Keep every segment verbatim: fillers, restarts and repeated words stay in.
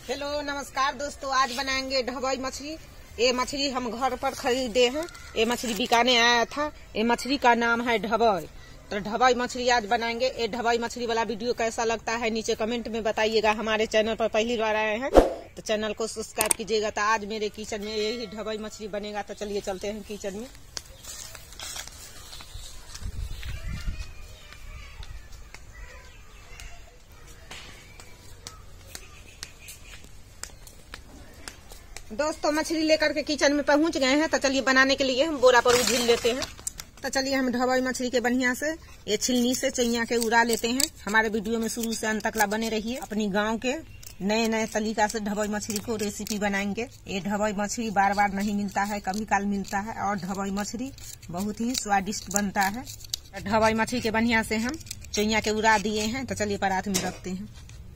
Hello नमस्कार दोस्तों, आज बनाएंगे ढबई मछली। ये मछली हम घर पर खरीदे हैं। ये मछली बिकाने आया था। ये मछली का नाम है ढबई। तो ढबई मछली आज बनाएंगे। ये ढबई मछली वाला वीडियो कैसा लगता है नीचे कमेंट में बताइएगा। हमारे चैनल पर पहली बार आए हैं तो चैनल को सब्सक्राइब कीजिएगा। तो आज मेरे किचन में यही ढबई मछली बनेगा। तो चलिए चलते हैं किचन में। दोस्तों मछली लेकर के किचन में पहुंच गए हैं। तो चलिए बनाने के लिए हम बोरा पर उझिल लेते हैं। तो चलिए हम ढबई मछली के बढ़िया से ये छिलनी से चैया के उड़ा लेते हैं। हमारे वीडियो में शुरू से अंत तक बने रहिए। अपनी गांव के नए नए तरीका से ढबई मछली को रेसिपी बनाएंगे। ये ढबई मछली बार बार नहीं मिलता है, कभी काल मिलता है और ढबई मछली बहुत ही स्वादिष्ट बनता है। ढबई मछली के बढ़िया से हम चैया के उड़ा दिए हैं। तो चलिए परात में रखते हैं।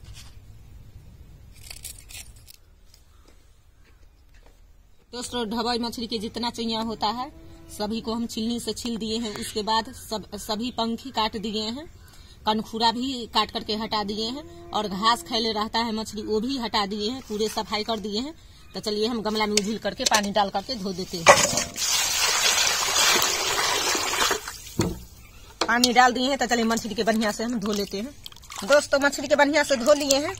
दोस्तों ढबई मछली के जितना चैया होता है सभी को हम छिलनी से छील दिए हैं। उसके बाद सब सभी पंखी काट दिए हैं, कनखुरा भी काट करके हटा दिए हैं और घास खैले रहता है मछली वो भी हटा दिए हैं। पूरे सफाई कर दिए हैं। तो चलिए हम गमला में उझिल करके पानी डाल करके धो देते हैं। पानी डाल दिए हैं। तो चलिए मछली के बढ़िया से हम धो लेते हैं। दोस्तों मछली के बढ़िया से धो लिए हैं।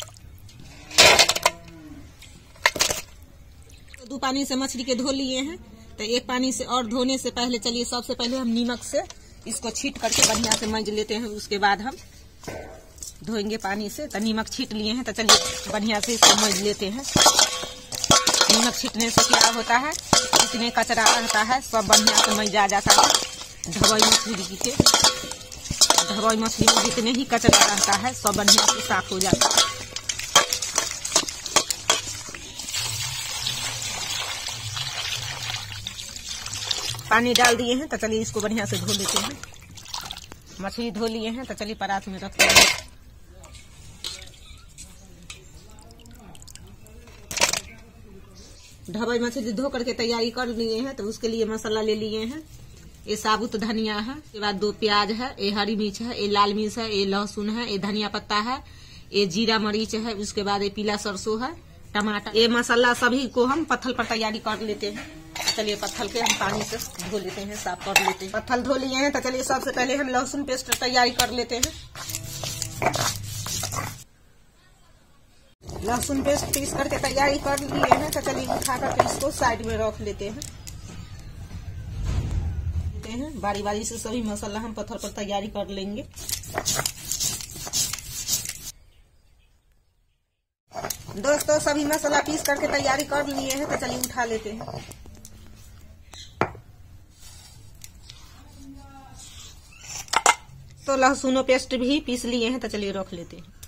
दो पानी से मछली के धो लिए हैं। तो एक पानी से और धोने से पहले चलिए सबसे पहले हम नीमक से इसको छीट करके बढ़िया से मंज लेते हैं। उसके बाद हम धोएंगे पानी से। तो नीमक छीट लिए हैं। तो चलिए बढ़िया से इसको मंज लेते हैं। नीमक छीटने से क्या होता है, जितने कचरा रहता है सब बढ़िया से मंज आ जाता है। ढबई मछली के ढबई मछली में जितने ही कचरा रहता है सब बढ़िया से साफ हो जाता है। पानी डाल दिए हैं। तो चलिए इसको बढ़िया से धो लेते हैं। मछली धो लिए हैं। तो चलिए परात में रखते हैं। ढबई मछली धो करके तैयारी कर लिए हैं। तो उसके लिए मसाला ले लिए हैं। ये साबुत धनिया है, उसके बाद दो प्याज है, ये हरी मिर्च है, ये लाल मिर्च है, ये लहसुन है, ये धनिया पत्ता है, ये जीरा मरीच है, उसके बाद ये पीला सरसों है, टमाटर। ये मसाला सभी को हम पत्थल पर तैयारी कर लेते हैं। चलिए पत्थल के हम पानी से धो लेते हैं, साफ कर लेते हैं। पत्थल धो लिए हैं। तो चलिए सबसे पहले हम लहसुन पेस्ट तैयारी कर लेते हैं। लहसुन पेस्ट पीस करके तैयारी कर लिए हैं। तो चलिए उठा करके इसको साइड में रख लेते हैं। बारी बारी से सभी मसाला हम पत्थर पर तैयारी कर लेंगे। दोस्तों सभी मसाला पीस करके तैयारी कर लिए हैं। तो चलिए उठा लेते हैं। तो लहसुन पेस्ट भी पीस लिए हैं। तो चलिए रख लेते हैं।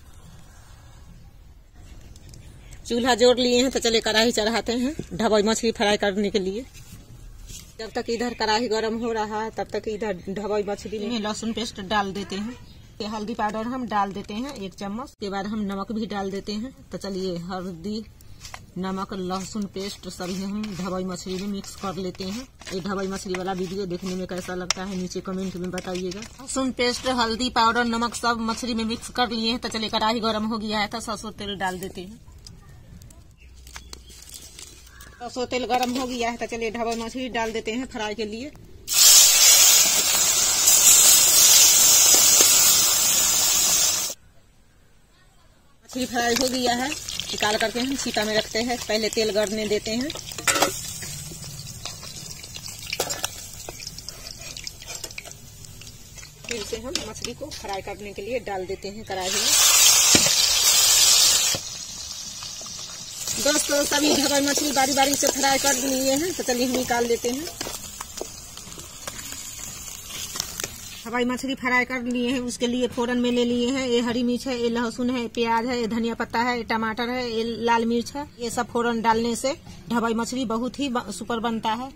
चूल्हा जोड़ लिए हैं। तो चलिए कढ़ाई चढ़ाते हैं ढबई मछली फ्राई करने के लिए। जब तक इधर कढ़ाई गरम हो रहा है तब तक इधर ढबई मछली में लहसुन पेस्ट डाल देते हैं। हल्दी पाउडर हम डाल देते हैं एक चम्मच। के बाद हम नमक भी डाल देते हैं। तो चलिए हल्दी नमक लहसुन पेस्ट सभी हम ढबई मछली में मिक्स कर लेते हैं। ये ढबई मछली वाला वीडियो देखने में कैसा लगता है नीचे कमेंट में बताइएगा। लहसुन पेस्ट हल्दी पाउडर नमक सब मछली में मिक्स कर लिए हैं। तो चलिए कढ़ाई गरम हो गया है तो सरसों तेल डाल देते हैं। सरसों तेल गरम हो गया है। तो चलिए ढबई मछली डाल देते हैं फ्राई के लिए। मछली फ्राई हो गया है। निकाल करके हम छीटा में रखते हैं। पहले तेल गड़ने देते हैं। फिर से हम मछली को फ्राई करने के लिए डाल देते हैं कढ़ाई में। दोस्तों सभी ढबई मछली बारी बारी से फ्राई कर लिए हैं। तो चलिए हम निकाल लेते हैं। ढबई मछली फ्राई कर लिए हैं। उसके लिए फोरन में ले लिए हैं। ये हरी मिर्च है, ये लहसुन है, प्याज है, ये धनिया पत्ता है, ये टमाटर है, ये लाल मिर्च है। ये सब फोरन डालने से ढबई मछली बहुत ही सुपर बनता है।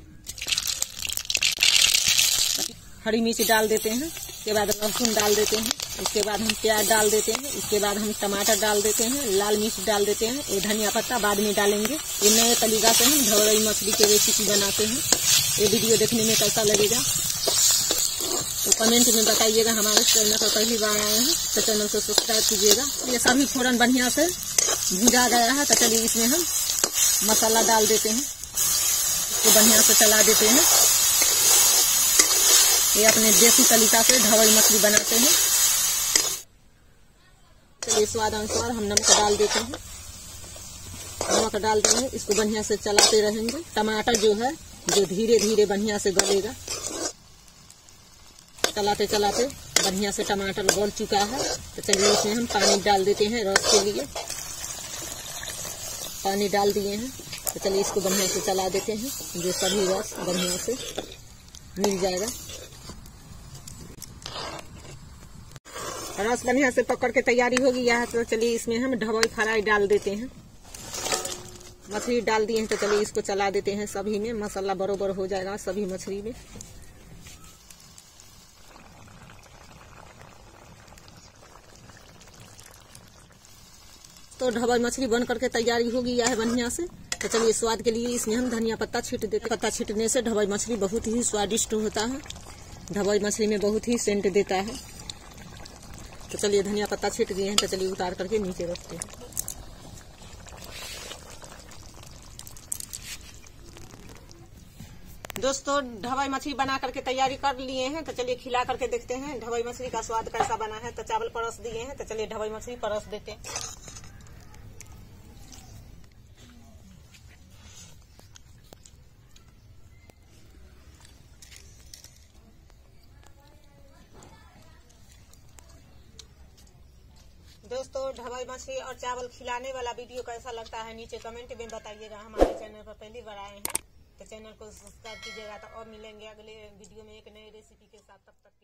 हरी मिर्च डाल देते हैं। उसके बाद लहसुन डाल देते हैं। उसके बाद हम प्याज डाल देते हैं। उसके बाद हम टमाटर डाल देते हैं, लाल मिर्च डाल देते हैं। ये धनिया पत्ता बाद में डालेंगे। ये नए तरीका से हम ढबई मछली की रेसिपी बनाते हैं। ये वीडियो देखने में कैसा लगेगा तो कमेंट में बताइएगा। हमारे चैनल पर पहली बार आए हैं तो चैनल को सब्सक्राइब कीजिएगा। ये सभी फोरन बढ़िया से भुजा गया है तो चलिए इसमें हम मसाला डाल देते हैं, इसको बढ़िया से चला देते हैं। ये अपने देसी तरीका से ढबई मछली बनाते हैं। चलिए स्वाद अनुसार हम नमक डाल देते हैं, नमक डाल देंगे, इसको बढ़िया से चलाते रहेंगे। टमाटर जो है जो धीरे धीरे बढ़िया से गलेगा, चलाते चलाते बढ़िया से टमाटर गल चुका है तो चलिए इसमें हम पानी डाल देते हैं रस के लिए। पानी डाल दिए हैं तो चलिए इसको बढ़िया से चला देते हैं, जो सभी रस बढ़िया से मिल जाएगा। रस बढ़िया से पकड़ के तैयारी हो गई है तो चलिए इसमें हम ढबई फ्राई डाल देते हैं। मछली डाल दिए हैं तो चलिए इसको चला देते हैं सभी में, मसाला बरोबर हो जाएगा सभी मछली में। तो ढबई मछली बन करके तैयारी हो गई है बढ़िया से तो चलिए स्वाद के लिए इसमें हम धनिया पत्ता छींट देते हैं। पत्ता छींटने से ढबई मछली बहुत ही स्वादिष्ट होता है, ढबई मछली में बहुत ही सेंट देता है। तो चलिए धनिया पत्ता छींट दिए हैं तो चलिए उतार करके नीचे रखते हैं। दोस्तों ढबई मछली बना करके तैयारी कर लिए हैं तो चलिए खिला करके देखते हैं ढबई मछली का स्वाद कैसा बना है। तो चावल परस दिए हैं तो चलिए ढबई मछली परस देते हैं। दोस्तों ढबई मछली और चावल खिलाने वाला वीडियो कैसा लगता है नीचे कमेंट में बताइएगा। हमारे चैनल पर पहली बार आए हैं तो चैनल को सब्सक्राइब कीजिएगा। तो और मिलेंगे अगले वीडियो में एक नई रेसिपी के साथ, तब तक